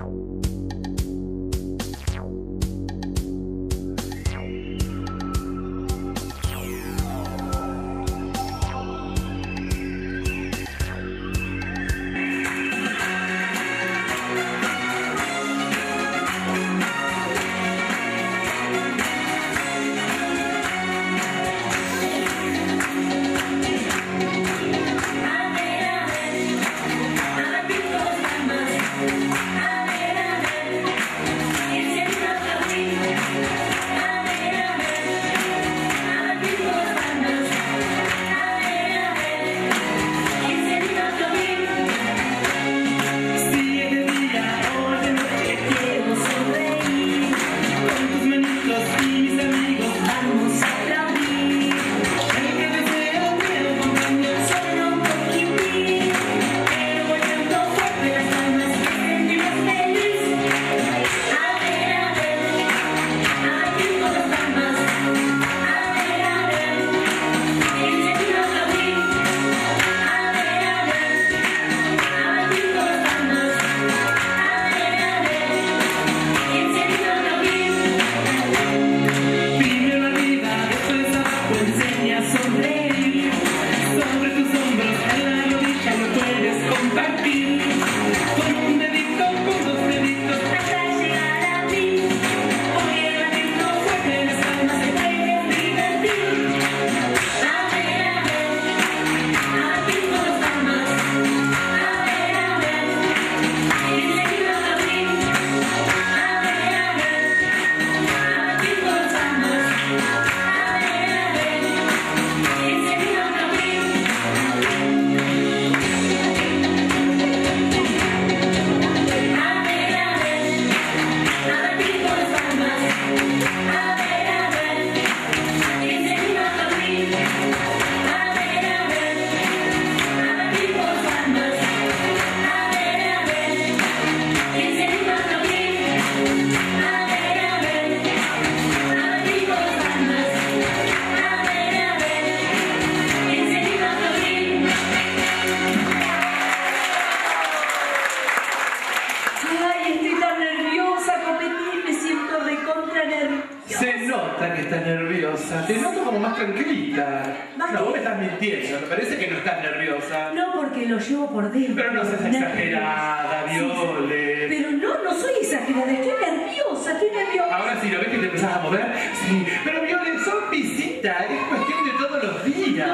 Te noto como más tranquilita. No, vos me estás mintiendo. Me parece que no estás nerviosa. No, porque lo llevo por dentro. Pero no seas exagerada, Viole. Pero no soy exagerada. Estoy nerviosa. Ahora sí, ¿lo ves que te empezás a mover? Sí. Pero Viole, son visitas. Es cuestión de todos los días.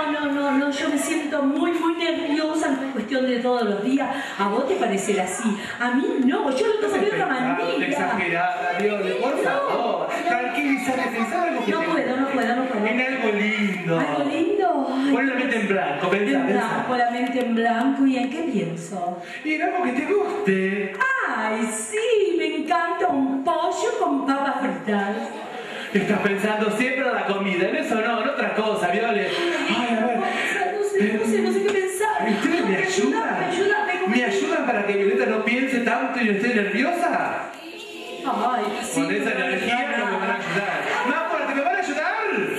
No. Yo me siento muy nerviosa. No es cuestión de todos los días. ¿A vos te parecerá así? A mí no. Yo lo tomo de otra manera. Exagerada, Viole, por favor. Tranquilízate, pensá algo que No puedo. En algo lindo. ¿Algo lindo? Ay, pon la mente en blanco, pensá. Pon la mente en blanco. ¿Y en qué pienso? Y en algo que te guste. Ay, sí, me encanta un pollo con papas fritas. Estás pensando siempre en la comida, en eso no, en otra cosa, Viole. Ay, a ver. No sé qué pensar. ¿Ustedes me ayudan? Ayúdame. ¿Me ayudan para que Violeta no piense tanto y no esté nerviosa? Ay, sí. Con esa energía no me van a ayudar. ¡Vamos, me van a ayudar!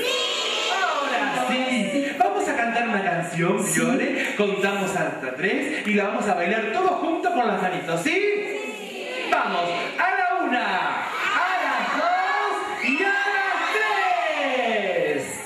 Ahora sí. Vamos a cantar una canción, Viole. Contamos hasta 3 y la vamos a bailar todos juntos con las manitos, ¿sí? Vamos, a la 1, a las 2 y a las 3.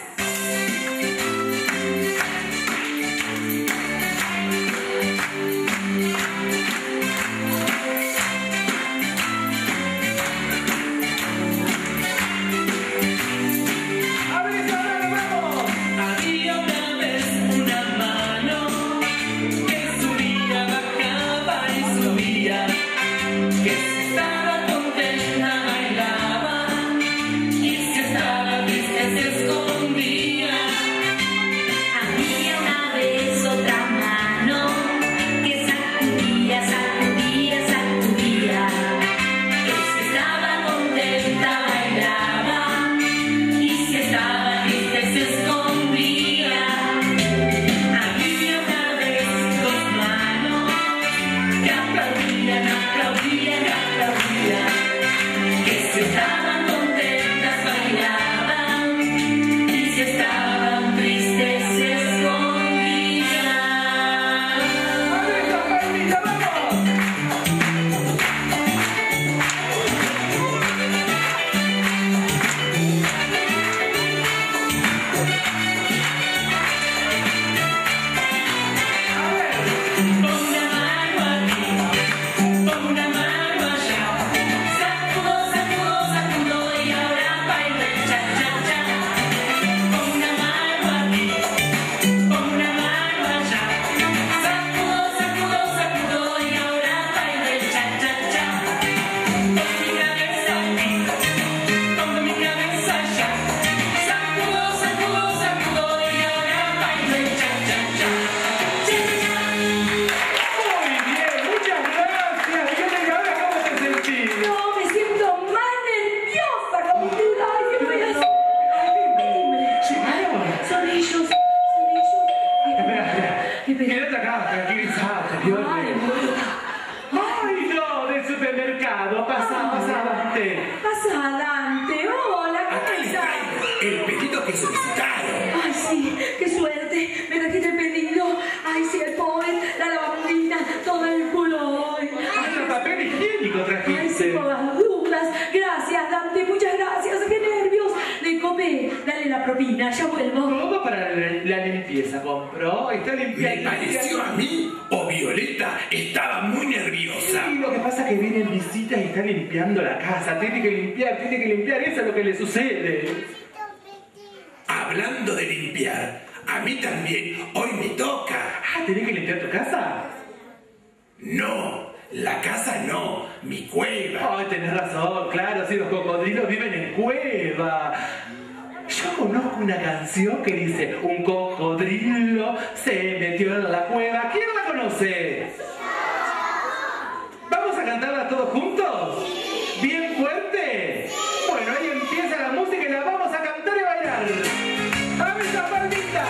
el pedido que solicitaron. Ay, sí, qué suerte. Me trajiste el pedido. Ay, sí, el pobre, la lavandina, todo el culo. Hasta papel higiénico trajiste. Ay, sí, por las dudas. Gracias, Dante, muchas gracias. Qué nervios. Le copé. Dale la propina, ya vuelvo. Todo para la limpieza compró. Está limpia. ¿Me pareció a mí o Violeta estaba muy nerviosa? Y lo que pasa es que vienen visitas y está limpiando la casa. Tiene que limpiar. Eso es lo que le sucede. Hablando de limpiar, a mí también hoy me toca. Ah, ¿tenés que limpiar tu casa? No, la casa no, mi cueva. Ay, tenés razón, claro, sí, los cocodrilos viven en cueva. Yo conozco una canción que dice: un cocodrilo se metió en la cueva. ¿Quién la conoce? ¿Vamos a cantarla todos juntos? ¿Bien fuerte? Bueno, ahí empieza la música y la vamos a cantar y bailar. ¡A ver esa palmita!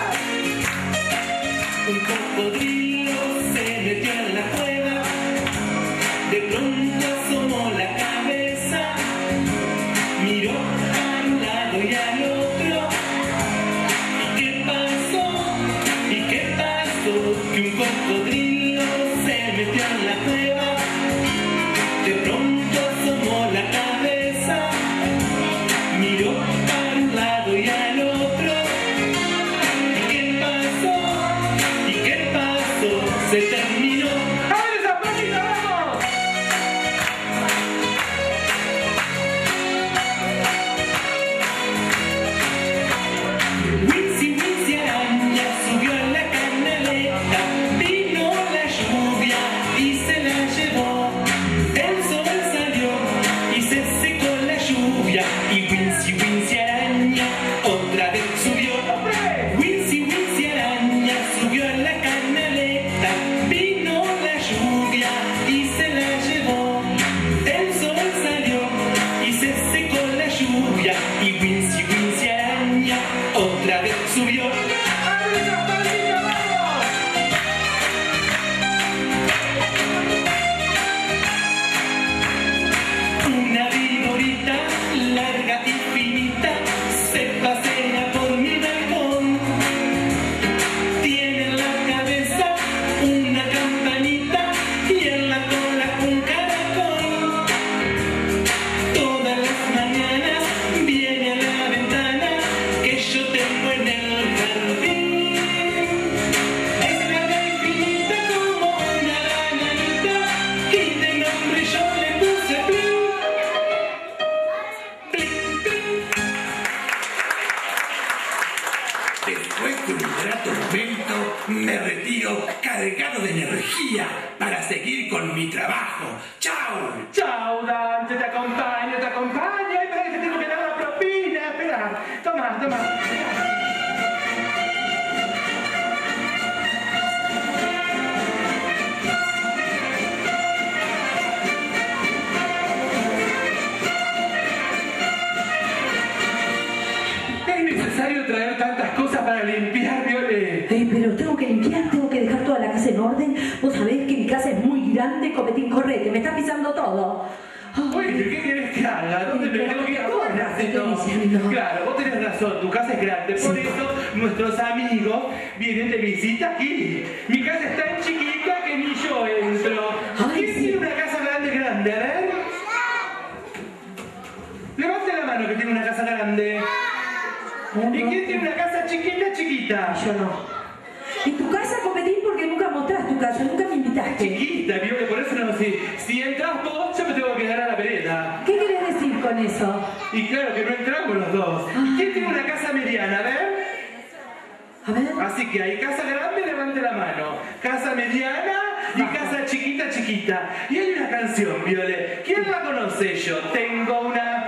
Un cocodrilo se metió en la cueva, de pronto asomó la cabeza, miró a un lado y al otro. ¿Y qué pasó? Que un cocodrilo se metió en la cueva, de pronto asomó la cabeza, miró a un lado y al otro. ¿Y qué pasó? Se terminó. ¡Abre esa página, vamos! Wincy araña subió a la canaleta, vino la lluvia y se la llevó. El sol salió y se secó la lluvia, y Wincy araña otra vez subió. Wincy araña subió a la canaleta, vino la lluvia y se la llevó. El sol salió y se secó la lluvia, y Wincy araña otra vez subió. ¡Abre esa palmita, vamos! Una viborita larga y finita se pasea por mi balcón. Tiene en la cabeza una campanita y en la cola un caracol. Todas las mañanas viene a la ventana que yo tengo en el jardín. Es larga y finita como una bananita, y de nombre yo le puse Plin. Plin, plin. Después de un grato momento, me retiro cargado de energía para seguir con mi trabajo. ¡Chao! Chao, Dante, te acompaño. Ay, espera que te tengo que dar la propina. Espera, toma. ¿Es necesario traer tantas cosas para limpiar, Violet? Pero tengo que limpiar, tengo que dejar toda la casa en orden. Vos sabés que mi casa es muy grande, copetín, correte, me está pisando todo. Oye, ¿qué querés que haga? ¿Dónde me tengo que ir ahora? diciendo. Claro, vos tenés razón, tu casa es grande, por eso nuestros amigos vienen de visita aquí. Mi casa es tan chiquita que ni yo entro. Ay, ¿Quién sí. tiene una casa grande? A ver. Levante la mano que tiene una casa grande. ¿Y quién tiene una casa chiquita? Yo no. ¿Y tu casa, copetín? Porque nunca mostrás tu casa, nunca me invitaste. Chiquita, Violet, por eso no, si entras vos, yo me tengo que quedar a la vereda. ¿Qué querés decir con eso? Y claro que no entramos los dos. ¿Y quién tiene una casa mediana? A ver. A ver. Así que hay casa grande, levante la mano. Casa mediana y casa chiquita. Y hay una canción, Violet. ¿Quién la conoce? Yo tengo una...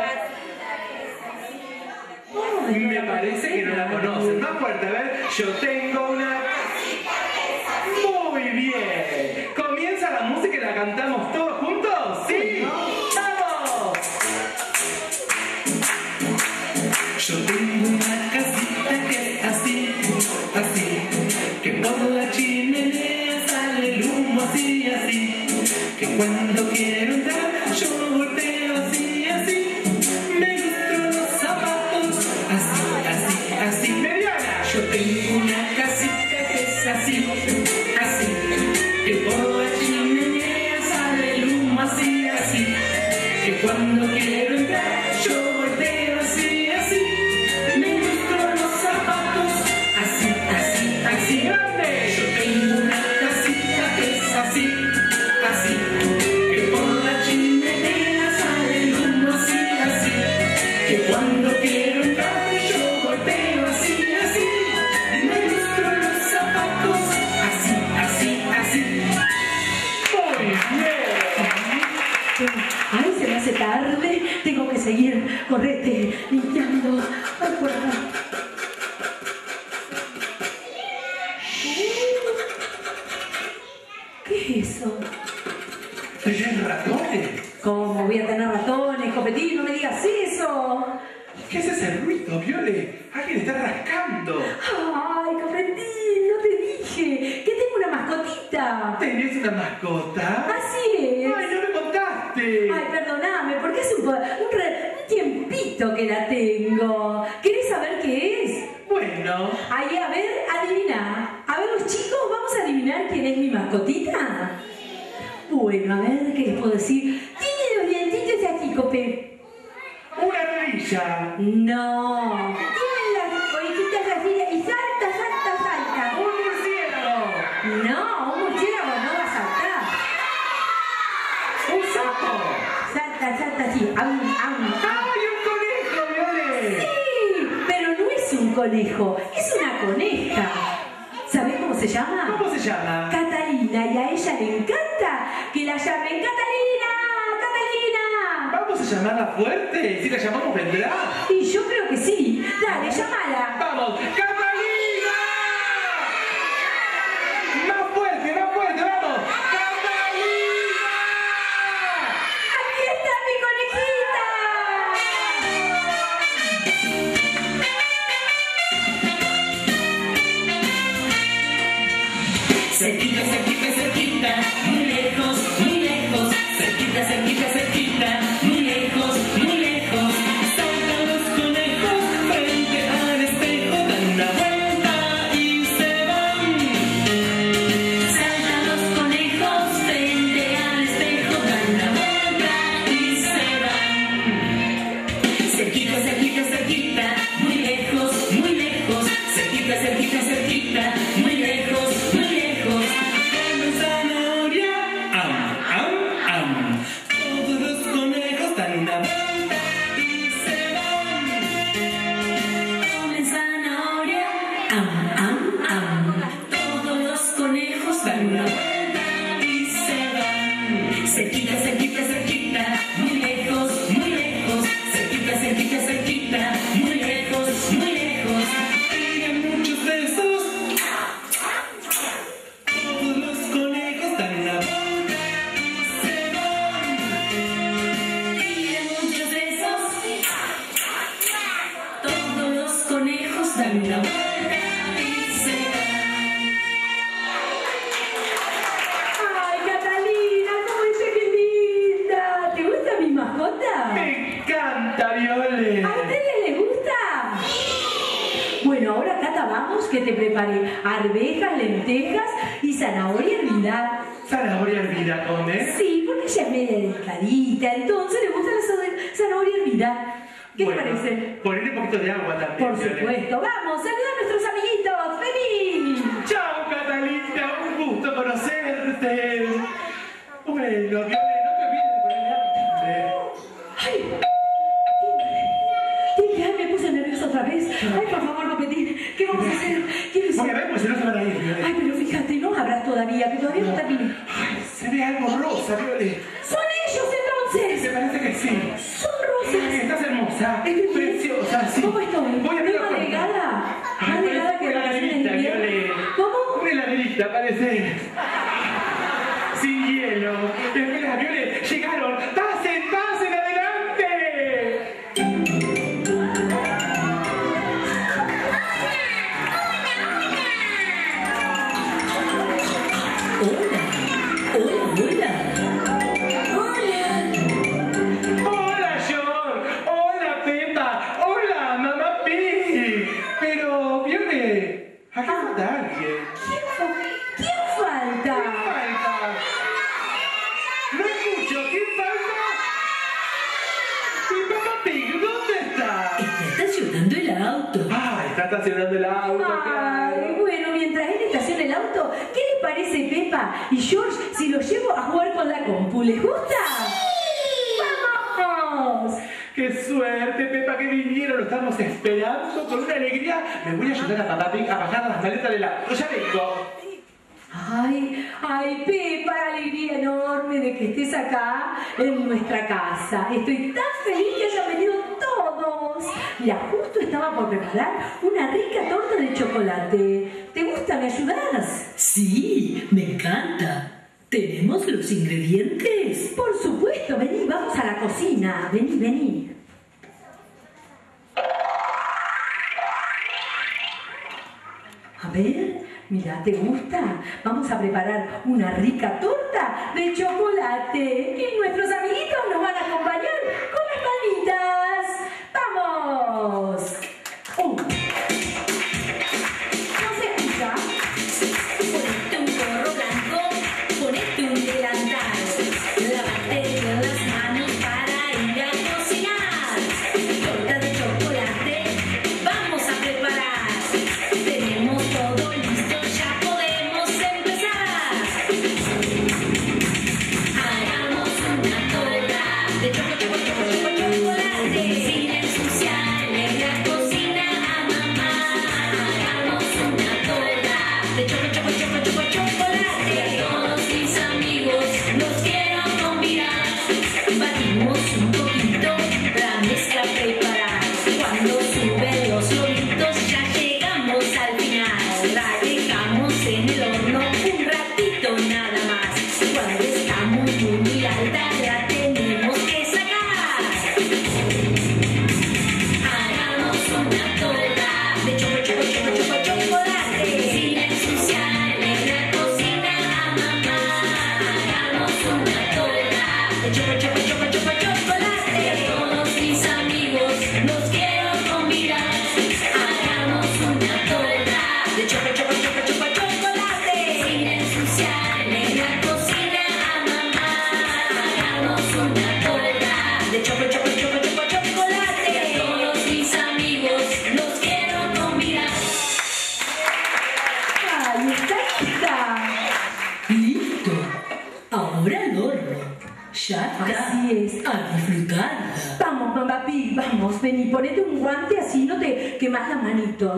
Me parece que no la conocen. Más fuerte, a ver. Yo tengo una... Muy bien. ¿Comienza la música y la cantamos todos juntos? ¿Sí? ¡Vamos! Yo tengo una casita que así, que por la chimenea sale el humo así, que cuando quiero entrar yo volteo así, me lustro los zapatos así. cuando quiero entrar yo golpeo así, así. Me lustro los zapatos, así, así, así. ¡Grande! Yo tengo una casita que es así, así. Que por la chimenea sale el humo así, así. Que cuando quiero entrar yo golpeo así, así. Me lustro los zapatos, así, así, así. Muy bien. Ay, se me hace tarde. Tengo que seguir. Correte, limpiando. Ay, por acá. ¿Qué es eso? ¿Tenés ratones? ¿Cómo voy a tener ratones, Copetín? No me digas eso. ¿Qué es ese ruido, Viole? Alguien está rascando. Ay, Copetín, no te dije que tengo una mascotita. ¿Tenés una mascota? Así es. ¡Ay, no me contaste! Ay, perdóname, porque hace un tiempito que la tengo. ¿Querés saber qué es? Bueno, Ay, a ver, adivina. A ver, los chicos, vamos a adivinar quién es mi mascotita. Bueno, a ver, ¿qué les puedo decir? Tiene los dientitos aquí, Cope. una ardilla. No. Tiene las orejitas así y salta, salta, salta. ¡Un murciélago! No, un murciélago no va a saltar. ¡Un sapo! Salta, salta así. Am, am, am. ¡Ay, un conejo, Viole! Sí, pero no es un conejo, es una coneja. ¿Sabés cómo se llama? ¿Cómo se llama? Catalina, y a ella le encanta que la llamen Catalina, Catalina. ¿Vamos a llamarla fuerte? Si la llamamos, ¿vendrá? Y yo creo que sí. Dale, llámala. ¡Vamos! ¡Catalina! ¡Más fuerte, vamos! ¡Catalina! ¡Aquí está mi conejita! Cerquita, cerquita, cerquita, muy lejos, muy lejos. Cerquita, cerquita, cerquita, muy lejos, muy lejos. Saltan los conejos frente al espejo, dan una vuelta y se van. Saltan los conejos frente al espejo, dan la vuelta y se van. Cerquita, cerquita, cerquita, muy lejos, muy lejos. Cerquita, cerquita, cerquita, muy lejos, muy lejos. Comen zanahoria, am, am, am. Todos los conejos dan una vuelta y se van. Comen zanahoria, am, am, am. Todos los conejos Dan una vuelta y se van. Cerquita, cerquita, cerquita, muy lejos, muy lejos. Cerquita, cerquita, cerquita, muy lejos, muy lejos. Tienen muchos besos. Todos los conejos dan una vuelta y se van. Tienen muchos besos. Todos los conejos Dan dan una una vuelta y se van. ¡Ay, Catalina! ¿Cómo dice que linda? ¿Te gusta mi mascota? ¡Me encanta, Viole! ¿A ustedes les gusta? Bueno, ahora, Cata, vamos que te preparé arvejas, lentejas y zanahoria hervida. ¿Zanahoria hervida comes? Sí, porque ella es media delicadita, entonces le gusta la zanahoria hervida. ¿Qué Bueno, te parece? Ponerle un poquito de agua también. Por Viole. supuesto. Vamos, saluda a nuestros amiguitos. ¡Vení! ¡Chao, Catalina! ¡Un gusto conocerte! Bueno, Viole, no te olvides de ponerle agua. ¡Ay! Timbre, ay, me puse nerviosa otra vez. Ay, por favor, Copetín, ¿qué vamos a hacer? ¿Quiénes Voy son? a ver, pues si no se van a ir, Viole. Ay, pero fíjate, no abras todavía, que todavía no terminé. Ay, se ve algo rosa, Viole. ¡Son ellos entonces! Me parece que sí. ¡Son rosas! Estás hermosa, Estoy preciosa, sí. ¿Cómo estoy? Voy a ver la ¿Más puerta. delgada? Ay, ¿Más delgada que una las vacaciones de heladerita, invierno? Viole. ¿Cómo? Una heladerita, parece. Sin hielo. Espera, Viole, llegaron. ¡Pasen, pasen, adelante! Hola. Hola, hola. Hola, George. Hola, Pepa. Hola, mamá Pig. estacionando el auto. Ay, Claro. bueno, mientras él estaciona el auto, ¿qué les parece, Pepa y George, si los llevo a jugar con la compu? ¿Les gusta? ¡Vamos! ¡Qué suerte, Pepa, que vinieron! Lo estamos esperando con una alegría. Me voy a ayudar a Papá Pig a bajar las maletas del auto. ¡Ya vengo! Ay, Pepa, alegría enorme de que estés acá en nuestra casa. Estoy tan feliz que hayan venido todos. Mira, justo estaba por preparar una rica torta de chocolate. ¿Te gusta? ¿Me ayudas? Sí, me encanta. ¿Tenemos los ingredientes? Por supuesto, vení, vamos a la cocina. Vení, vení. A ver, mira, ¿te gusta? Vamos a preparar una rica torta de chocolate. Y nuestros amiguitos nos van a acompañar con las palmitas. ¡Vamos! ¿No se escucha? Ponete un gorro blanco, ponete un delantal, lávate bien las manos para ir a cocinar. Torta de chocolate, vamos a preparar. Tenemos todo listo, ya podemos empezar. Hagamos una torta de chocolate, sin ensuciarle la cocina a mamá. Hagamos una torta de chocolate. A todos mis amigos los quiero convidar. Batimos un poquito, la mezcla preparar. Cuando suben los lomitos ya llegamos al final. La dejamos en el horno un ratito nada más. Cuando está muy alta la tenemos que sacar. Hagamos una torta de chocolate, sin ensuciarle la cocina a mamá. Hagamos una torta de chocolate. A todos mis amigos los quiero convidar. Hagamos una torta de chocolate, sin ensuciarle la cocina a mamá. Hagamos una torta de chocolate. A todos mis amigos los quiero convidar. ¡Ay, está lista! Listo. Ahora al horno. Ya está. Así es. A disfrutarla. Vamos, mamá Pig, vamos, vení, ponete un guante así no te quemas las manitos.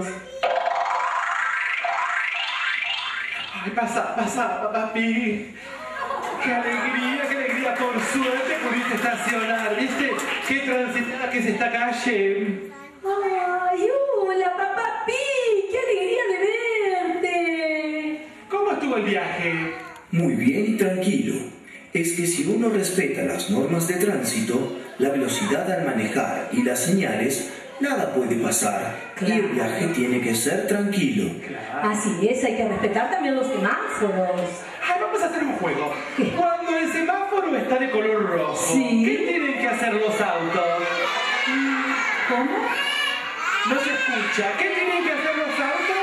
Ay, pasa, Papá Pig. ¡Qué alegría! Por suerte pudiste estacionar. ¿Viste qué transitada que es esta calle? ¡Ay, hola, papá Pig! ¡Qué alegría de verte! ¿Cómo estuvo el viaje? Muy bien y tranquilo. Es que si uno respeta las normas de tránsito, la velocidad al manejar y las señales, nada puede pasar. Y el viaje tiene que ser tranquilo. Así es, hay que respetar también los semáforos. Ay, vamos a hacer un juego. ¿Qué? Cuando el semáforo está de color rojo, Sí. ¿qué tienen que hacer los autos? ¿Cómo? No se escucha. ¿Qué tienen que hacer los autos?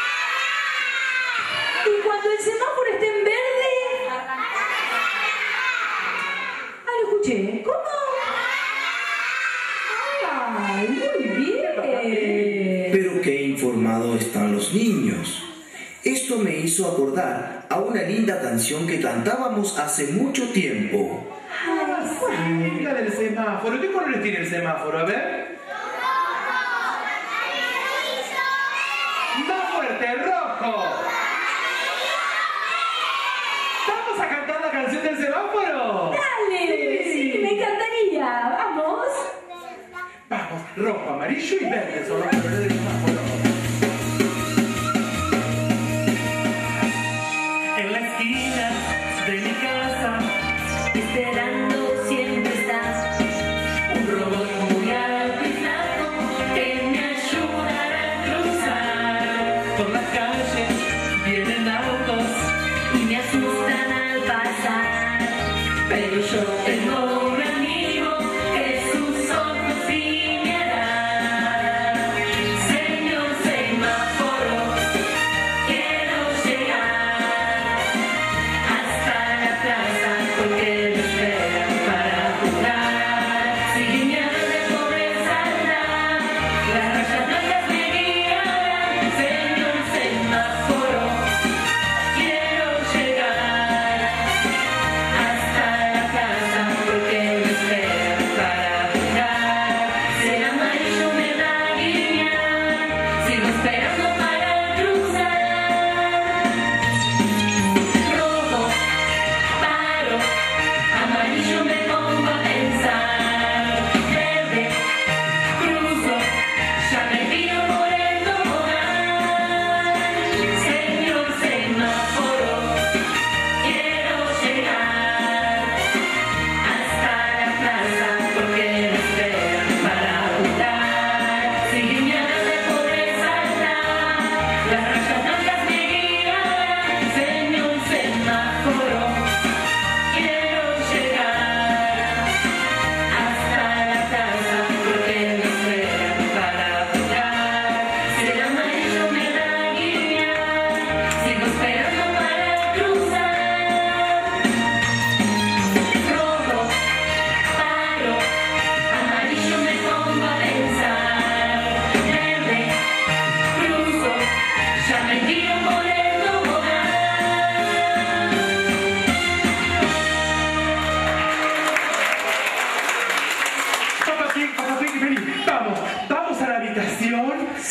¿Y cuando el semáforo esté en verde? Ah, lo escuché. ¿Cómo? ¡Ay, muy bien! Pero qué informados están los niños. Esto me hizo acordar a una linda canción que cantábamos hace mucho tiempo. Ah, sí, la del semáforo. ¿Qué colores tiene el semáforo? A ver. ¡Más fuerte! ¡Rojo! ¿Vamos a cantar la canción del semáforo? ¡Dale! Sí, me encantaría. ¿Vamos? Vamos, rojo, amarillo y verde son los colores del semáforo. En la esquina de mi casa, Esperando siempre estás. un robot muy alto y flaco que me ayudará a cruzar. Por las calles vienen autos Y me asustan al pasar. pero yo tengo un amigo que sus ojos sí me harán. Señor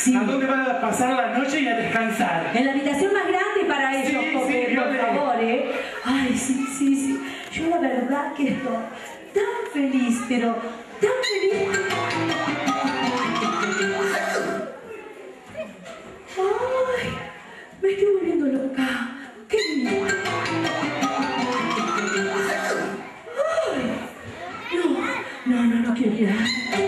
Sí. ¿A dónde van a pasar la noche y a descansar? En la habitación más grande para ellos, Sí, Pope, sí, por Viole. favor, ¿eh? Ay, sí, sí, sí. Yo la verdad que estoy tan feliz, pero tan feliz. Ay, me estoy volviendo loca. ¡Qué lindo! Ay, no quiero mirar.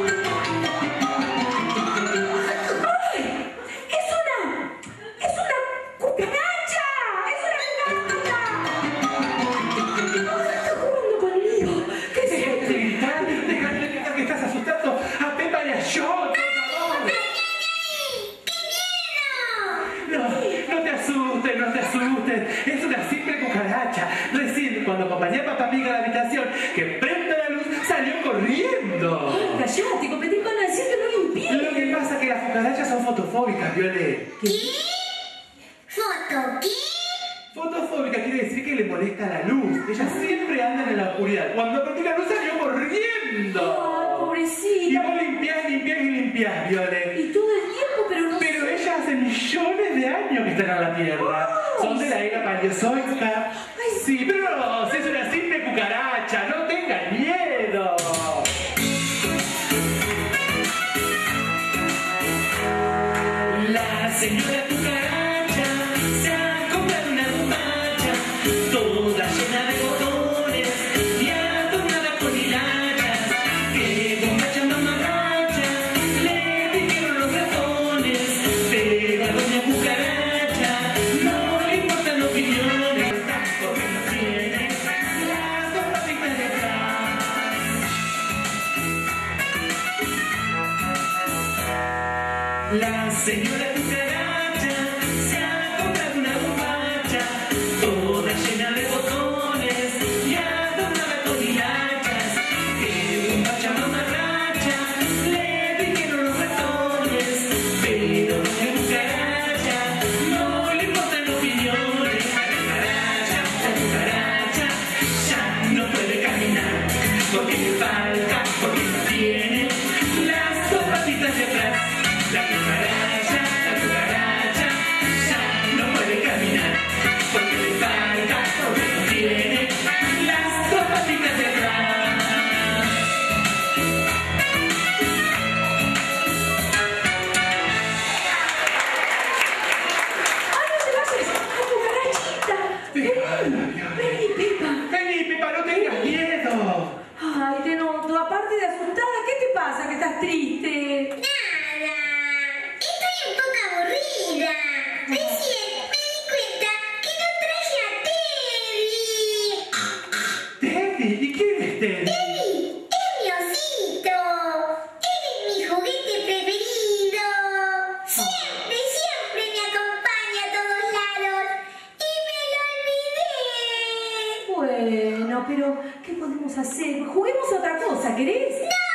Es una simple cucaracha. Recién, cuando acompañé a papá Pig a la habitación, que prenda la luz, salió corriendo. Ay, callate, competí con la que no le impide. Lo que pasa es que las cucarachas son fotofóbicas, Viole. ¿Qué? ¿Foto qué? Fotofóbica quiere decir que le molesta la luz. Ellas siempre andan en la oscuridad. Cuando prendí la luz, salió corriendo. Ay, pobrecita. Y vos limpiás, Viole. Y todo el tiempo, pero no Pero sé. ellas hace millones de años que están en la Tierra. Son de la era paleozoica. Sí, pero no, si es una simple cucaracha, no tengan miedo. La señora cucaracha se ha comprado una bombacha, toda llena de botones y adornada con hilachas. ¡Qué bombacha mamarracha! Le dijeron los ratones, pero a doña cucaracha no le importan opiniones, porque no tiene las dos patitas de atrás. La señora cucaracha se ha comprado una bombacha, toda llena de botones y adornada con hilachas. ¡Qué bombacha mamarracha! Le dijeron los ratones, pero doña cucaracha no le importan opiniones. La cucaracha ya no puede caminar, porque le falta, porque no tiene las dos patitas de atrás. La cucaracha ya no puede caminar, porque le falta, porque no tiene las dos patitas de atrás. ¡Ay, no te vayas! ¡Ay, cucarachita! Vení, Pepa. Vení, Pepa, no tengas miedo. Ay, te noto. Aparte de asustada, ¿qué te pasa que estás triste? Nada, estoy un poco aburrida. Recién me di cuenta que no traje a Teddy. Teddy, ¿y quién es Teddy? Teddy, es mi osito. Él es mi juguete preferido. Siempre me acompaña a todos lados. Y me lo olvidé. Bueno, pero ¿qué podemos hacer? Juguemos a otra cosa, ¿querés?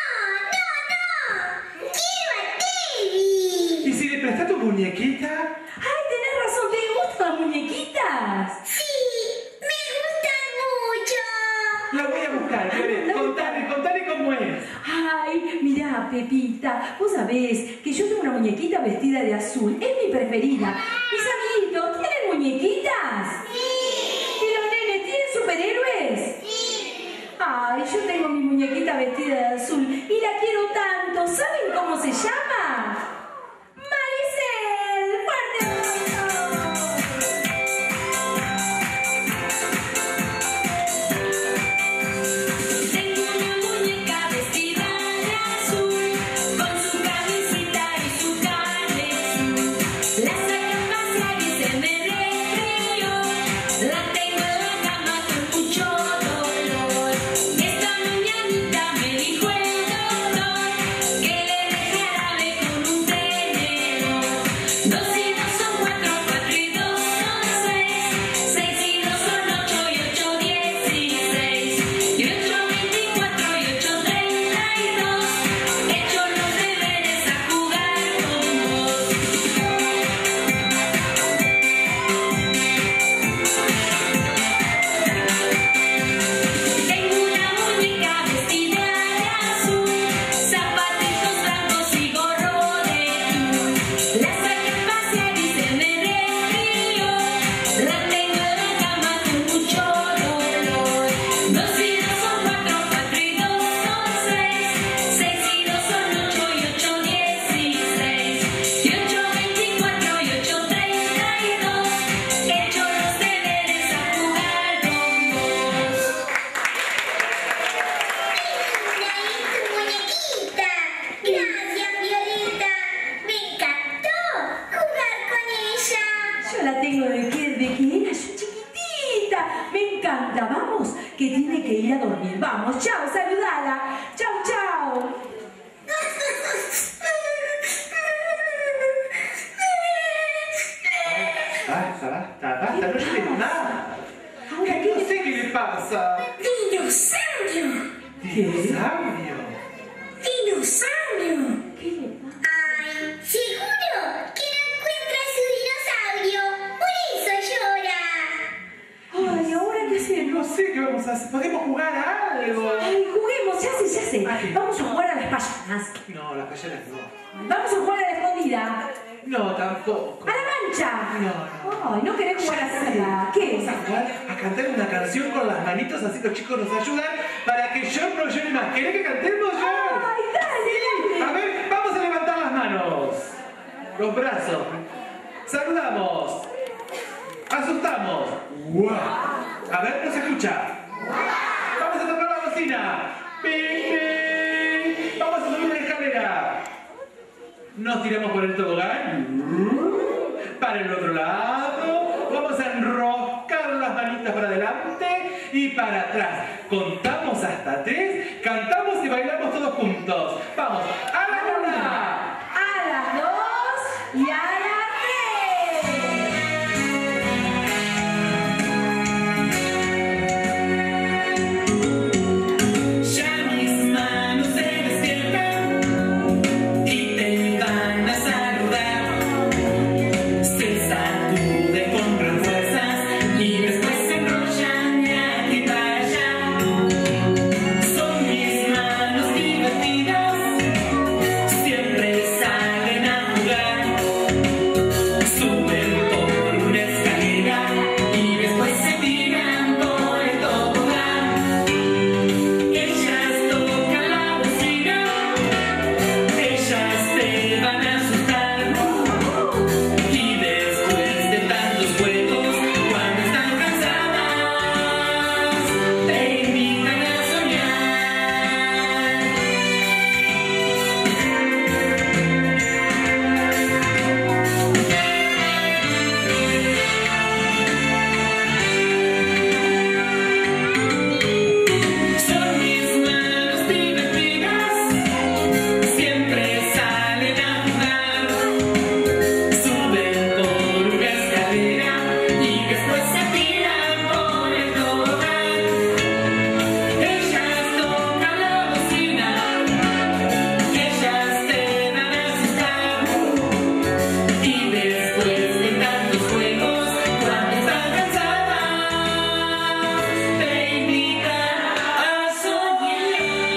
¡Quiero a Teddy! ¿Y si le prestás tu muñequita? ¡Ay, tenés razón! ¿Te gustan las muñequitas? Sí, me gustan mucho. La voy a buscar, Viole. Contale cómo es. Ay, mirá, Pepita, vos sabés que yo tengo una muñequita vestida de azul. Es mi preferida. Mis amiguitos, ¿tienen muñequitas? ¿Y los nenes tienen superhéroes? Ay, yo tengo mi muñequita vestida de azul y la quiero tanto. ¿Saben cómo se llama? ¡Maricel! ¡Fuerte aplauso! Tengo una muñeca vestida de azul, con su camisita y su carnet. La saqué a pasear y se me resfrió. La tengo en la cama con mucho dolor. Esta mañanita me dinosaurio. ¿Dinosaurio? ¿Qué le pasa? Ay, seguro que no encuentra a su dinosaurio. Por eso llora. Ay, ¿ahora qué hacemos? No sé qué vamos a hacer. ¿Podemos jugar a algo? Ay, juguemos, ya sé. ¿A qué? Vamos a jugar a las payanas. No, las payanas no. Vamos a jugar a la escondida. No, tampoco. ¡A la mancha! No. Ay, ¿no querés jugar así? ¿Qué? Vamos a jugar a cantar una canción con las manitos, así los chicos nos ayudan para que yo no llore más. ¿Querés que cantemos yo? Ay, dale. A ver, vamos a levantar las manos. Los brazos. Saludamos. Asustamos. ¡Guau! A ver, no se escucha. Vamos a tocar la bocina. ¡Ping, ping! Vamos a subir la escalera. Nos tiramos por el tobogán. Para el otro lado. Vamos a enroscar las manitas para adelante y para atrás. Contamos hasta 3, cantamos y bailamos todos juntos. Vamos, a la 1, A las 2 y a las 3. Ya mis manos se despiertan y te van a saludar. Se sacuden con gran fuerzas y después se enrollan de aquí para allá. Son mis manos divertidas, siempre salen a jugar. Suben por una escalera y después se tiran por el tobogán. Ellas tocan la bocina, ellas te van a asustar. Y después de tantos juegos, cuando están cansadas, te invitan a soñar. Son mis manos divertidas, siempre salen a jugar. Suben por una escalera y después se tiran por el tobogán. Ellas tocan la bocina, ellas te van a asustar. Y después de tantos juegos, cuando están cansadas, te invitan a soñar.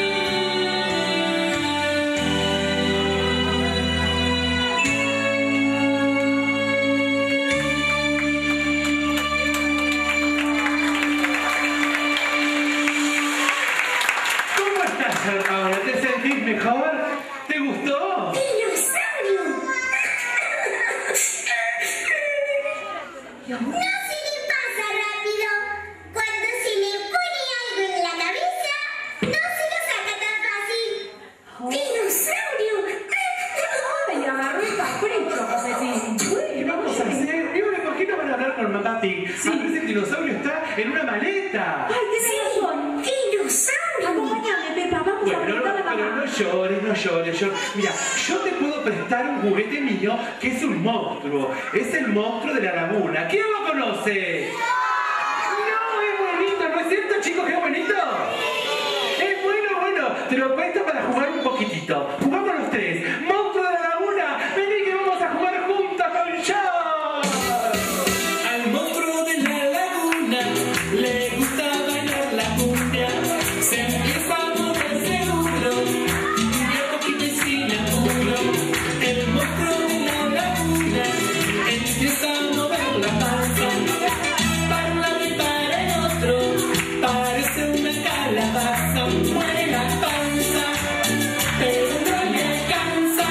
¿Cómo estás ahora? ¿Te sentís mejor? ¿Te gustó? ¡Dinosaurio! Dios No mío. se le pasa rápido. Cuando se le pone algo en la cabeza, no se lo saca tan fácil. ¡Dinosaurio! Ay, agarró el capricho, Josefín. ¿Qué vamos a hacer? Dígame, ¿por qué no van a hablar con Mamá Pig? Sí. A ver si el dinosaurio está en una maleta. Ay, tenés razón. ¡Dinosaurio! Acompáñame, Pepa, vamos a Bueno, preguntarle a pero mamá. no llores. Mira, yo te puedo prestar un juguete mío que es un monstruo. Es el monstruo de la laguna. ¿Quién lo conoce? No, es bonito, ¿no es cierto, chicos? ¿Que es bonito? Es bueno. Te lo presto para jugar un poquitito. Jugamos los 3. ¡Monstruo de la laguna! ¡Vení que vamos a jugar juntos con yo! Al monstruo de la laguna le gusta bailar la cumbia. Se empieza a mover seguro, de poquito y sin apuro. El monstruo de la laguna empieza a mover la panza. Para un lado y para el otro, parece una calabaza. Mueve la panza, pero no le alcanza.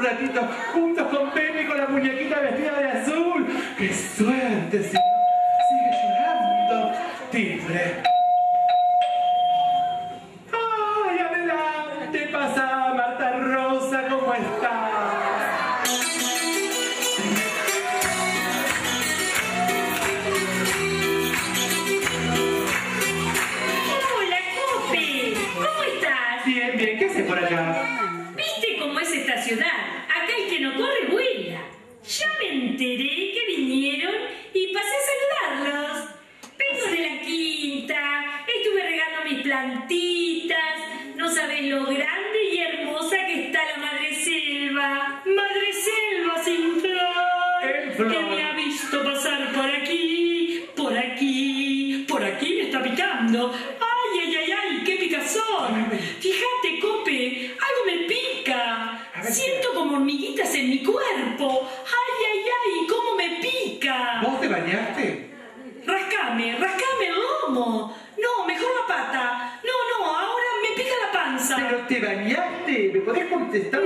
ratito juntos con Pepe y con la muñequita vestida de azul. ¡Qué suerte! Si sigue llorando. Timbre. ¡Ay, adelante! Pasa, Marta Rosa, ¿cómo estás? Hola, Cope. ¿Cómo estás? Bien, bien. ¿Qué haces por acá? ¿Viste cómo es esta ciudad? Acá el que no corre vuela. Ya me enteré que vinieron y pasé a saludarlos. Vengo de la quinta, estuve regando mis plantitas. No sabes lo grande y hermosa que está la Madre Selva. Madre Selva sin flor, que me ha visto pasar por aquí, por aquí, por aquí me está picando. ¡Ay, ay, ay, ay! ¡Qué picazón! Fíjate, Cope, algo me pica. Siento como hormiguitas en mi cuerpo. ¡Ay, ay, ay! ¿Cómo me pica? ¿Vos te bañaste? Rascame el lomo. No, mejor la pata. No, ahora me pica la panza. ¿Pero te bañaste? ¿Me podés contestar?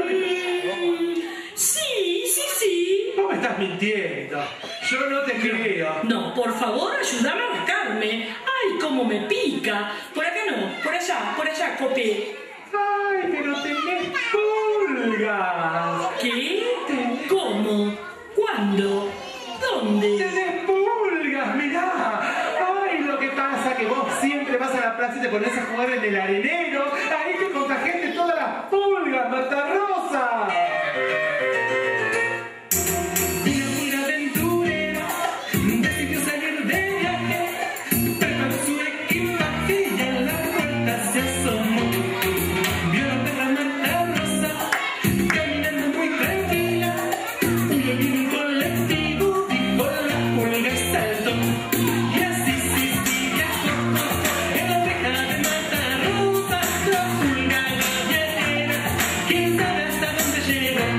Sí. ¿Cómo me estás mintiendo? Yo no te creo. No, por favor, ayúdame a rascarme. ¡Ay, cómo me pica! Por acá no, por allá, Cope. ¡Ay, pero tenés pulgas! ¿Qué? ¿Cómo? ¿Cuándo? ¿Dónde? ¡Tenés pulgas! ¡Mirá! ¡Ay, lo que pasa! Que vos siempre vas a la plaza y te pones a jugar en el arenero. Ahí te contagiaste todas las pulgas, Marta Rosa. Una aventurera decidió salir de viaje, preparó su equipaje y a la puerta se asomó. Vio a la perra Marta Rosa caminando muy tranquila. Uno vino un colectivo, dijo la pulga y saltó. Y así sí viajó en la oreja de Marta Rosa, la pulga galletera. ¿Quién sabe hasta dónde llegó?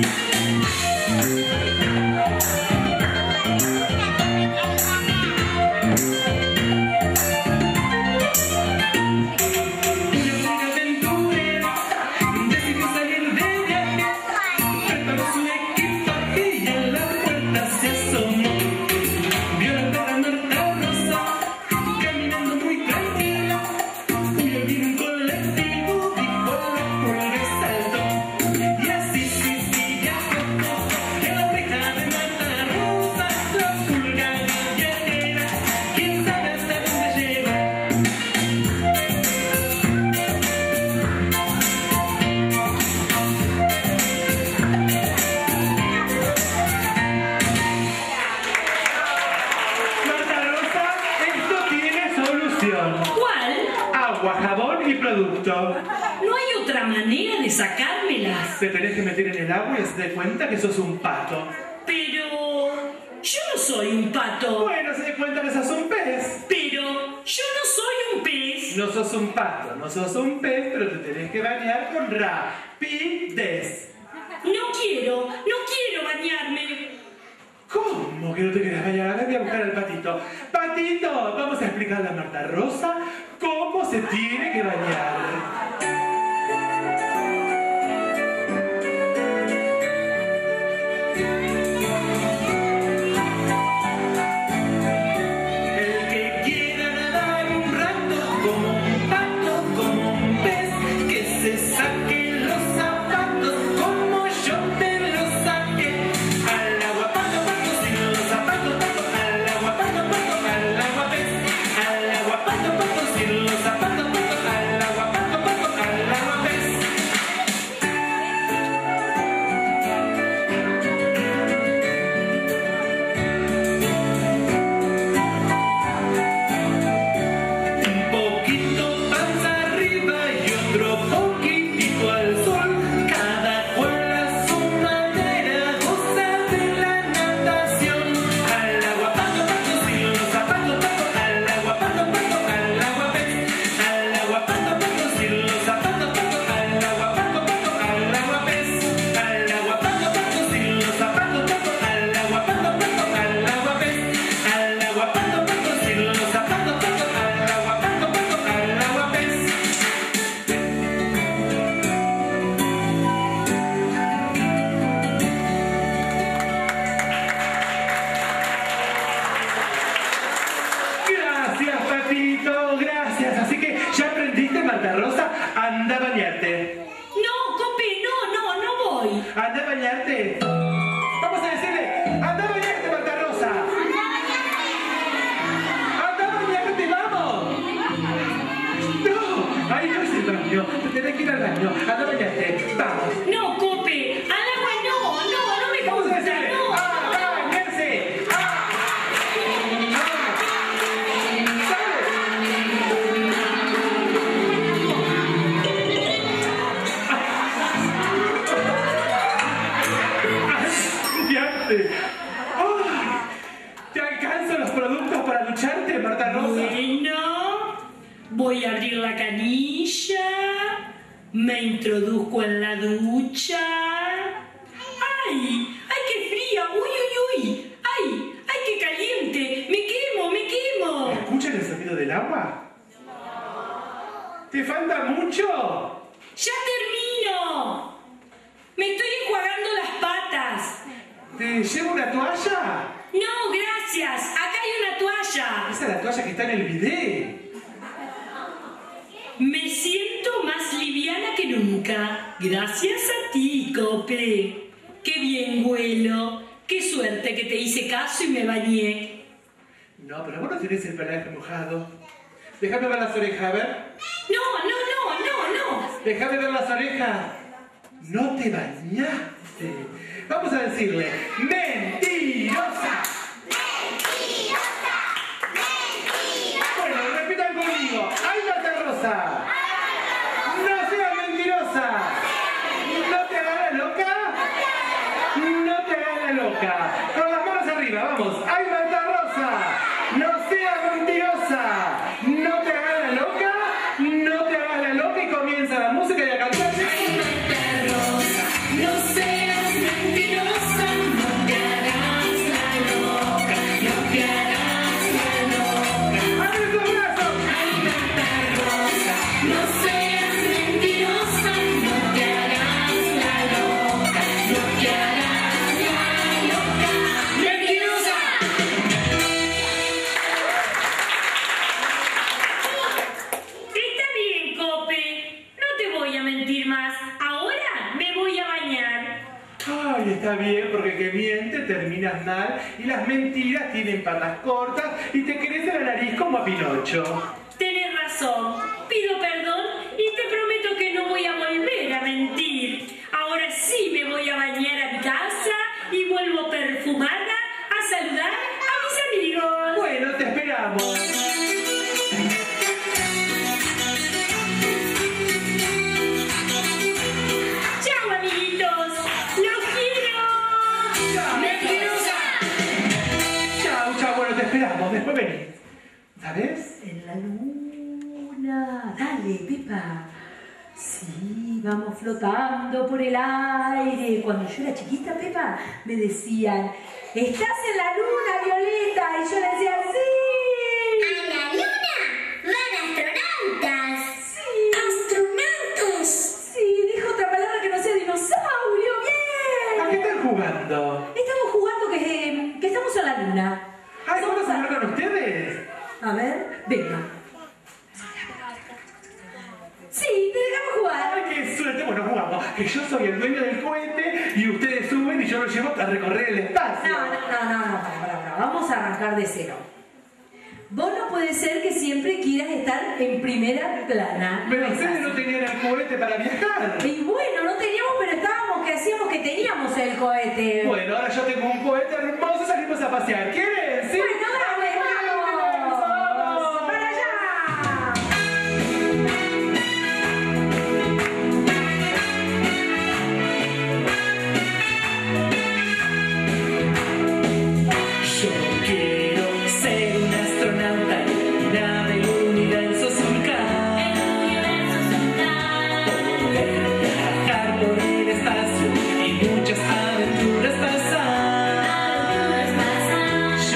Una aventurera decidió salir de viaje, preparó su equipaje y a la puerta se asomó. Vio a la perra Marta Rosa caminando muy tranquila. Vino un colectivo, dijo la pulga y saltó. Y así sí viajó en la oreja de Marta Rosa, la pulga galletera. ¿Quién sabe hasta dónde llegó? Marta Rosa, esto tiene solución. ¿Cuál? Agua, jabón y producto. ¿No hay otra manera de sacármelas? Te tenés que meter en el agua y hacerte cuenta que sos un pato. Pero yo no soy un pato. Bueno, se dé cuenta que sos un pez. Pero yo no soy un pez. No sos un pato, no sos un pez, pero te tenés que bañar con rapidez. No quiero bañarme. ¿Cómo que no te querés bañar? Ahora voy a buscar al patito. Patito, vamos a explicarle a Marta Rosa cómo se tiene que bañar. El que quiera nadar un rato como un pato, como un pez, que se saque los zapatos como yo te los saqué. Al agua pato, pato, sin los zapatos, pato. Al agua pato, pato, al agua pez. Al agua pato, pato, sin los zapatos, pato. Al agua pato, pato, al papito, gracias. Así que, ¿ya aprendiste, Marta Rosa? Anda a bañarte. No, Cope, no voy. Anda a bañarte. Vamos a decirle, anda a bañarte, Marta Rosa. Anda a bañarte, vamos. No, ahí no es el baño. Te tenés que ir al baño. Anda a bañarte, vamos. No, Cope, al agua no me Vamos a gusta, decirle, no. ¡a bañarse! ¿Te alcanzan los productos para ducharte, Marta Rosa? Bueno, voy a abrir la canilla, me introduzco en la ducha. ¡Ay! ¡Ay, qué fría! ¡Uy! ¡Ay, qué caliente! ¡Me quemo! ¿Escuchan el sonido del agua? ¿Te falta mucho? ¡Ya termino! Me estoy enjuagando las patas. ¿Te llevo una toalla? No, gracias. Acá hay una toalla. Esa es la toalla que está en el bidet. Me siento más liviana que nunca. Gracias a ti, Cope. Qué bien huelo. Qué suerte que te hice caso y me bañé. No, pero vos no tenés el pelaje mojado. Déjame ver las orejas, a ver. No. Déjame ver las orejas. No te bañaste. Vamos a decirle, ¡mentirosa! ¡Mentirosa! ¡Mentirosa! Bueno, repitan conmigo. ¡Ay, Marta Rosa! ¡No seas mentirosa! ¿No te hagas la loca? ¡No te hagas la loca! Con las manos arriba, vamos. ¡Ay, Marta Rosa! ¡No seas mentirosa! ¿No te hagas la loca? ¡No te hagas la loca! Y comienza la música y a cantar. No seas mentirosa, no te harás la loca, no te harás la loca. ¡Abre los brazos! Ay, Marta Rosa, no seas mentirosa, no te harás la loca, no te harás la loca. ¡Mentirosa! Está bien, Cope. No te voy a mentir más. Ahora me voy a bañar. Ay, está bien, porque el que miente terminas mal y las mentiras tienen patas cortas y te crece la nariz como a Pinocho. Tenés razón. Pido perdón y te prometo que no voy a volver a mentir. Ahora sí me voy a bañar a mi casa y vuelvo perfumada a saludar a mis amigos. Bueno, te esperamos. ¡Chao, amiguitos! ¡Los quiero! ¡Mentirosa! Chau, bueno, te esperamos. Después venís. ¿Sabes? En la luna. Dale, Pepa. Sí, vamos flotando por el aire. Cuando yo era chiquita, Pepa, me decían, ¿estás en la luna, Violeta? Y yo le decía, sí. ¡A la luna! ¡Van astronautas! Sí. ¡Astronautas! Sí, dijo otra palabra que no sea dinosaurio. ¿A qué ¡Bien! están jugando? Estamos jugando que estamos en la luna. Ay, ¿cómo Vamos se juegan ustedes? A ver, venga. Sí, te dejamos jugar. Ay, qué suerte. Bueno, jugamos. Que yo soy el dueño del cohete y ustedes suben y yo los llevo a recorrer el espacio. No, para. Vamos a arrancar de cero. Vos no puede ser que siempre quieras estar en primera plana. Pero No es ustedes así. no tenían el cohete para viajar. Y bueno, no teníamos, pero estábamos que hacíamos que teníamos el cohete. Bueno, ahora yo tengo un cohete hermoso, salimos a pasear. ¿Quieren? ¿Sí? Bueno, dale, vamos. ¡Vamos! ¡Para allá! Yo quiero ser un astronauta iluminada del universo surcar. Poder viajar por el espacio y muchas aventuras pasar.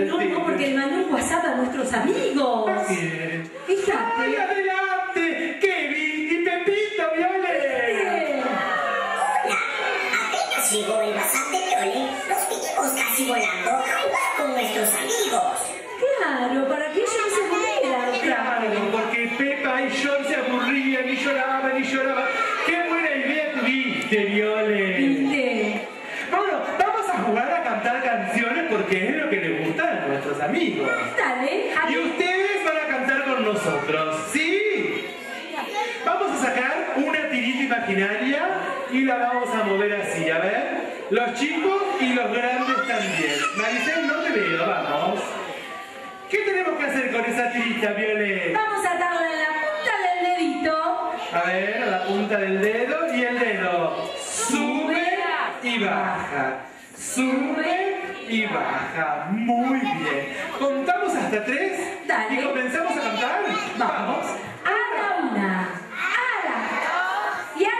No, porque le mandó un WhatsApp a nuestros amigos. Bien. Fíjate. ¡Ay, adelante! ¡Kevin y Pepito, Viole! Hola, apenas llegó el WhatsApp de Viole, nos vinimos casi volando a jugar con nuestros amigos. Claro, para que ellos no se murieran. Claro, porque Pepa y John se aburrían y lloraban y lloraban. ¡Qué buena idea tuviste, Viole! ¿Viste? Bueno, vamos a jugar a cantar canciones porque es lo que les gusta a nuestros amigos. Dale, a Y ver. ustedes van a cantar con nosotros, ¿sí? Vamos a sacar una tirita imaginaria y la vamos a mover así, a ver. Los chicos y los grandes también. Maricel, no te veo, vamos. ¿Qué tenemos que hacer con esa tirita, Violet? Vamos a atarla en la punta del dedito. A ver, a la punta del dedo y el dedo. Sube y baja. Sube y baja. Muy bien. ¿Contamos hasta 3? Dale. ¿Y comenzamos a cantar? Vamos. A la una. A la. ¿Y a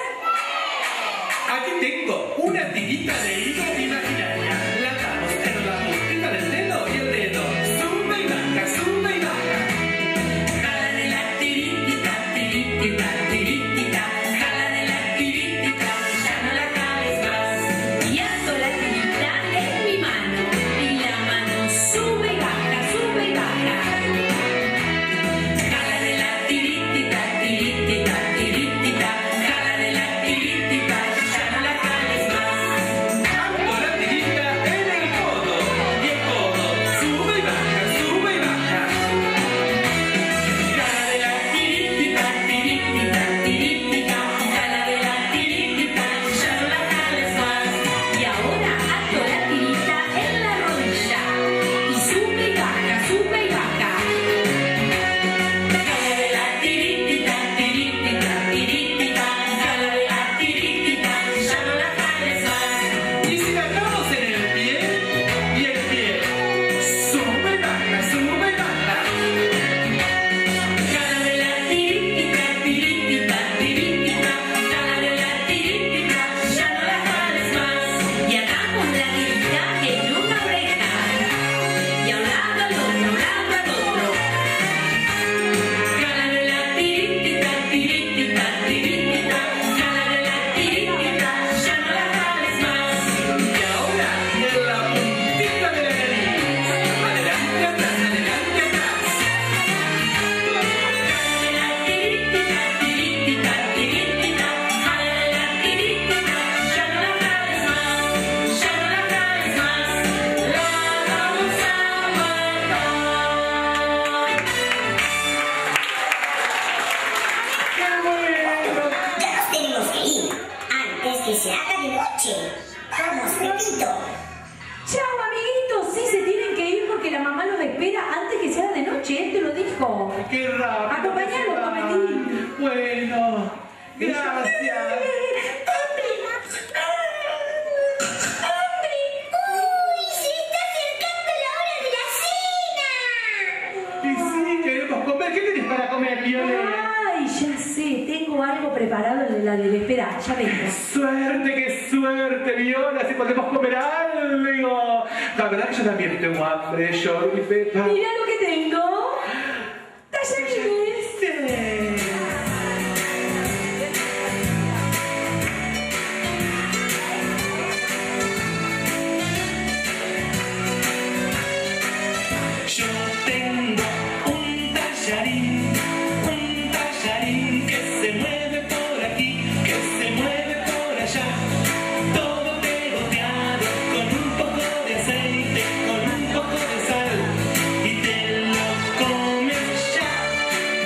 las? Aquí tengo una tirita de hilo imaginaria. La damos en la puntita del dedo y el dedo. Sube y baja, sube y baja. Jala de la tiritita, tiritita, tiritita. Jala de la tiritita, ya no la jales más. Y ato la tirita en mi mano. Y la mano sube y baja, sube y baja. Jala de la tiritita, tiritita, tiritita. Jala de la tiritita, ya no la jales más. Ando la tirita en el codo y el codo. Sube y baja, sube y baja. Jala de la tiritita, tiritita, tiritita. Jala de la tiritita, ya no la jales más. Y ahora ato la tirita en la rodilla. Y sube y baja, sube y baja. Jala de la tiritita, tiritita, tiritita. Jala de la tiritita, ya no la jales más. Y si la atamos en el pie y el pie. Sube y baja, sube y baja. Jala de la tiritita, tiritita, tiritita. Jala de la tiritita, ya no la jales más. Y atamos la tirita en una oreja. Y a un lado al otro, lado al otro. Jala de la tiritita, tiritita, tiritita. Jala de la tiritita, ya no la jales más. Y ahora en la puntita de la nariz. Adelante, atrás, adelante, atrás. Jala de la tiritita, tiritita, tiritita. Jala de la tiritita, ya no la jales más. Ya no la jales más. La vamos a matar. ¡Qué bueno! Ya nos tenemos que ir, antes que se haga de noche. Vamos, Pepito. Chao, amiguitos. Sí, se tienen que ir porque la mamá los espera antes que sea de noche. Él te lo dijo. ¡Qué rápido! Acompañalo, que se va. Copetín. Bueno, gracias. ¡Uy, se está acercando la hora de la cena! Y sí, queremos comer. ¿Qué tenés para comer, Violet? Ay, ya sé. Tengo algo preparado en la heladera. Espera, ya vengo. ¡Suerte, qué suerte, Viola! Así podemos comer algo. La verdad que yo también tengo hambre, George y Pepa. Mira lo que tengo. Tallarines. Yo tengo un tallarín que se mueve por aquí, que se mueve por allá, todo pegoteado con un poco de aceite, con un poco de sal, y te lo comes ya.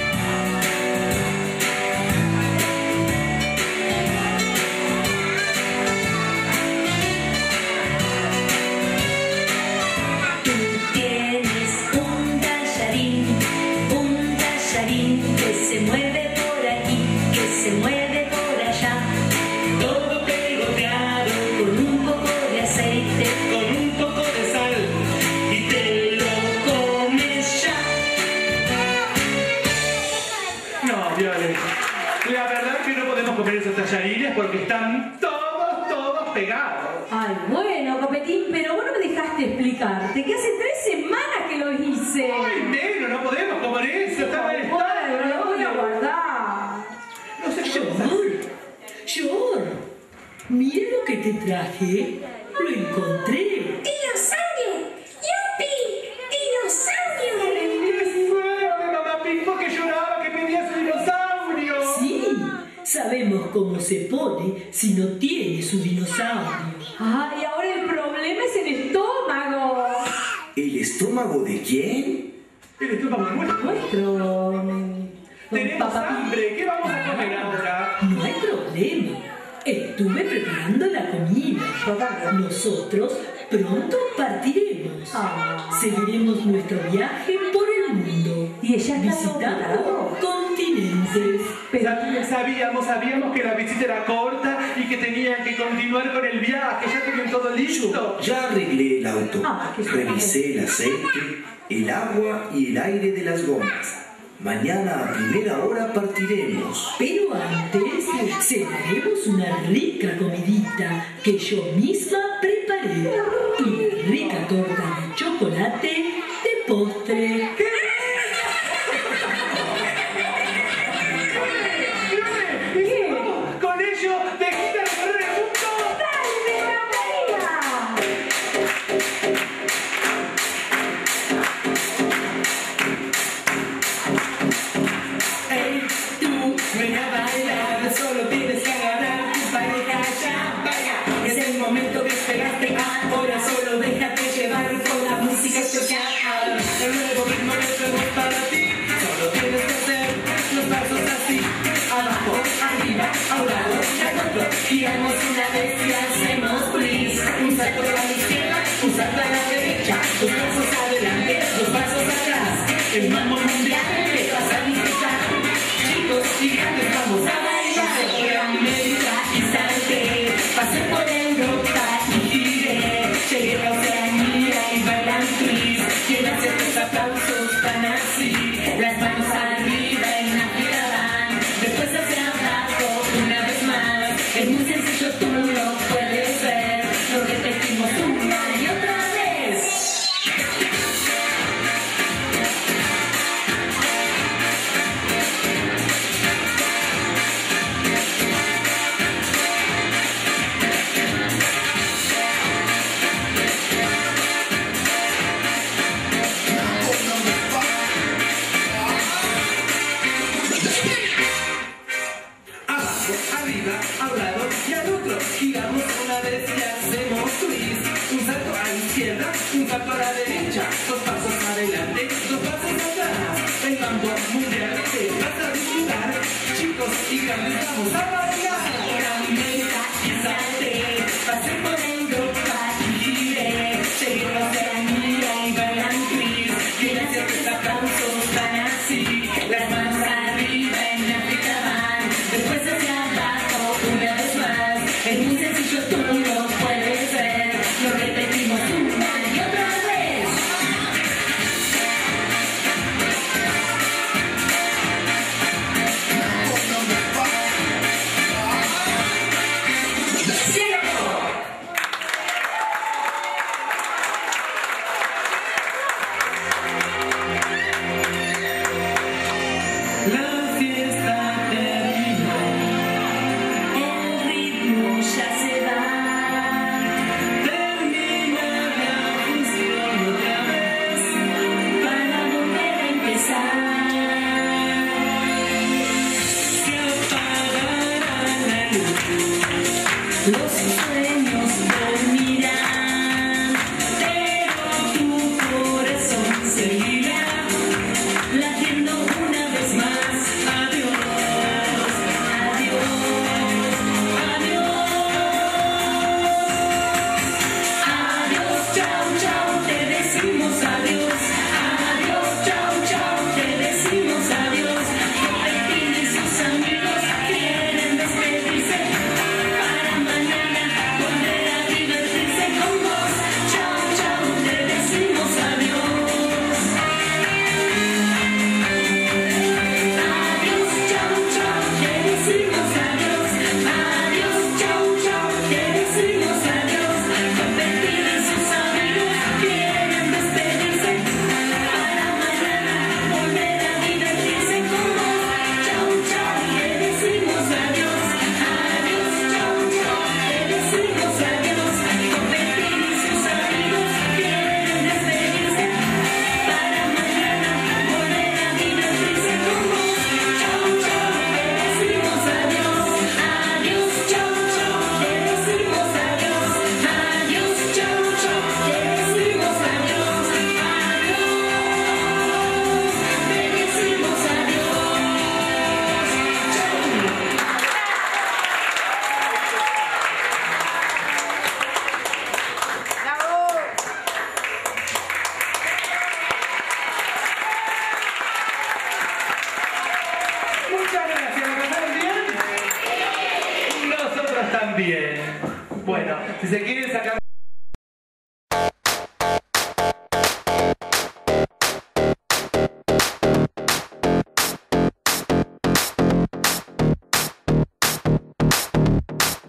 dejaste explicarte que hace 3 semanas que lo hice. Ay, negro, no podemos comer eso. Está mal Bueno, lo voy a guardar. No sé qué pasa. Yor, mira lo que te traje. Lo encontré. ¡Dinosaurio! ¡Yupi! ¡Dinosaurio! ¡Qué suerte, mamá Pig! Porque lloraba que pedía su dinosaurio. Sí, sabemos cómo se pone si no tiene su dinosaurio. Ay, ahora el problema es el estómago. ¿El estómago de quién? El estómago es nuestro. Nuestro... Tenemos Papá Pig. hambre. ¿Qué vamos a comer ahora? No hay problema. Estuve preparando la comida. Nosotros pronto partiremos. Seguiremos nuestro viaje por el mundo. Y ella está visitando preparado. continentes. Sabíamos que la visita era corta y que tenían que continuar con el viaje. Ya tienen todo listo. Ya arreglé el auto, qué revisé el aceite, el agua y el aire de las gomas. Mañana a primera hora partiremos. Pero antes cenaremos una rica comidita que yo misma preparé. Y rica torta de chocolate de postre. Con ello, te quita recorrer el mundo. ¡Dale, me encantaría! Hey, tú, ven a bailar, solo tienes que agarrar tu pareja ya, vaya. Es el momento que esperaste, ahora solo déjate llevar por la música especial. El nuevo ritmo que tenemos para ti, solo tienes que hacer los pasos así. Abajo, arriba, a un lado y al otro. Giramos una vez y hacemos please. Un salto a la izquierda, un salto a la derecha. 2 pasos adelante, 2 pasos atrás. El mambo mundial empieza a disfrutar. Chicos y grandes, vamos a bailar. Por América y salte. Pasé por Europa y giré. Llegué a Oceanía y bailan twist. Quiero hacer tus aplausos tan así. Las manos arriba en la fila van. Después hacia abajo una vez más. Es muy sencillo, tú lo puedes ver. Lo repetimos una y otra vez. Abajo, arriba, a un lado y al otro. Giramos una vez y hacemos twist. Un salto a la izquierda, un salto a la derecha. 2 pasos adelante, 2 pasos atrás. El mambo mundial te vas a disfrutar. Chicos y grandes, vamos a bailar. Por América y salte. Pasé por Europa y giré. Llegué a Oceanía y bailan twist. Quiero hacer tus aplausos tan así. Las manos arriba en la fila van. Después hacia abajo una vez más. Es muy sencillo, tú lo puedes ver. Lo repetimos una y otra vez.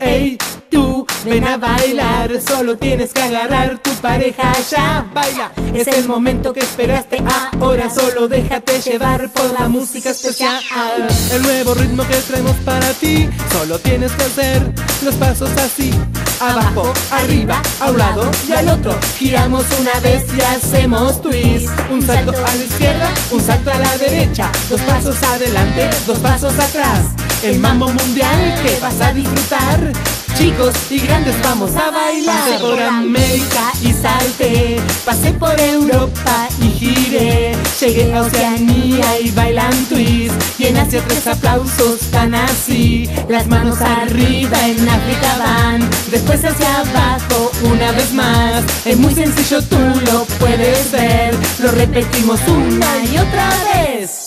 Ey, tú, ven a bailar, solo tienes que agarrar tu pareja ya. Baila, es el momento que esperaste, ahora solo déjate llevar por la música especial. El nuevo ritmo que traemos para ti, solo tienes que hacer los pasos así. Abajo, arriba, a un lado y al otro. Giramos una vez y hacemos twist. Un salto a la izquierda, un salto a la derecha. 2 pasos adelante, 2 pasos atrás. El mambo mundial que vas a disfrutar. Chicos y grandes vamos a bailar. Pasé por América y salté, pasé por Europa y giré, llegué a Oceanía y bailan twist. Y en Asia 3 aplausos dan así, las manos arriba en África van, después hacia abajo una vez más. Es muy sencillo, tú lo puedes ver, lo repetimos una y otra vez.